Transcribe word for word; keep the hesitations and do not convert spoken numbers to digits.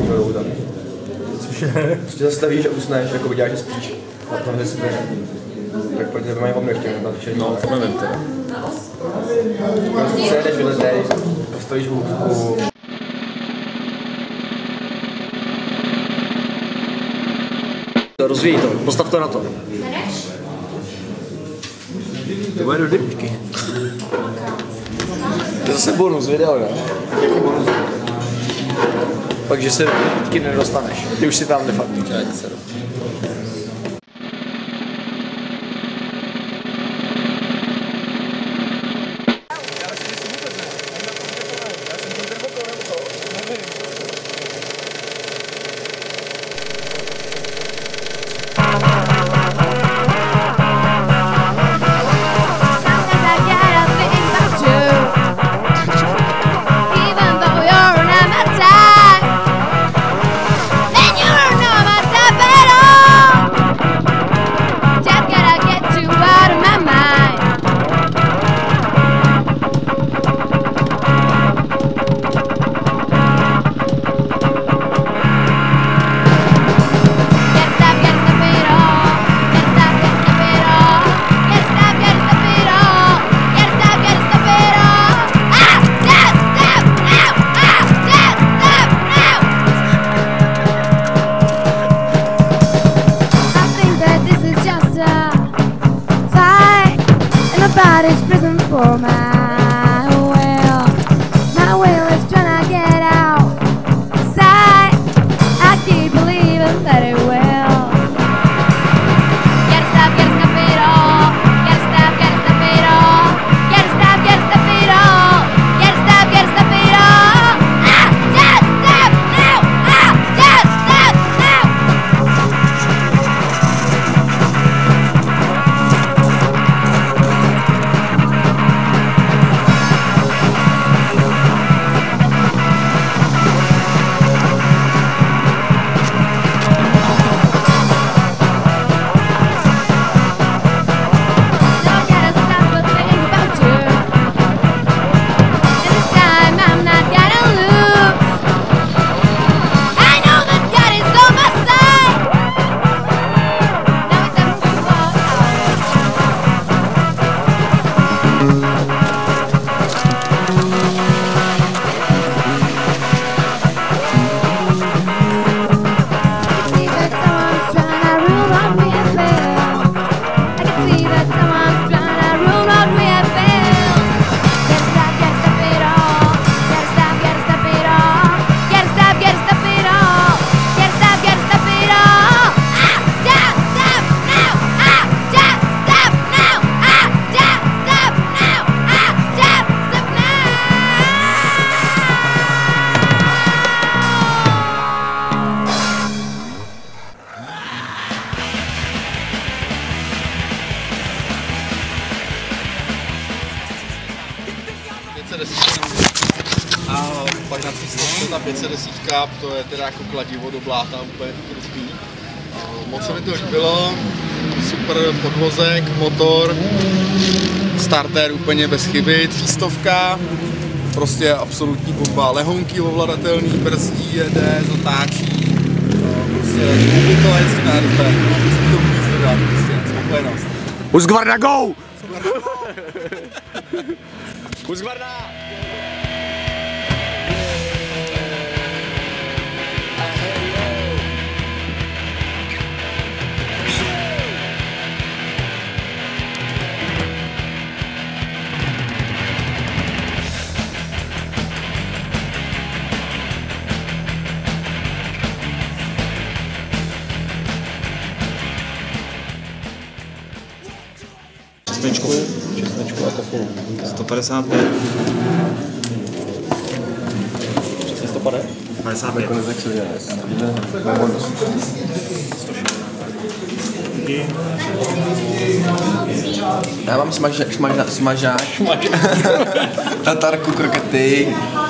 Což je? Prostě zastavíš a usneš, jako vyděláš, že spíš. A tam je super. Tak pojď tebe mají omnech těm na večerní. No, to nevím teda. Prostě sejdeš, vylezeš, postavíš hůzku. Rozvíjí to, postav to na to. To bude do dybky. To je zase bonus video, ne? Jaký bonus? Pak, že se do dybky nedostaneš. Ty už si tam de facto. Nobody's prison for my will. My will is trying to get outside. I keep believing that it will. Gotta stop, gotta stop it all. Gotta stop, gotta stop it all. Gotta stop, gotta stop it all. Gotta stop, gotta stop it all. Ah, just stop now. Ah, just stop now. A pak na cestě ta pět set deset, to je teda jako kladivo do bláta, úplně krutý. Moc se mi to líbilo, super podvozek, motor, starter úplně bez chyby, třístovka, prostě absolutní bomba. Lehonky ovladatelný, brzdí, jede, zatáčí, prostě umí to jet na R P, musí to vůbec dodat, prostě spokojenost. Husqvarna go! Husqvarna! Česnečku, česnečku a kofolu. sto padesát pět. Přesně sto padesát pět. Já mám smažák, smažák, smažák. Tatarku, krokety,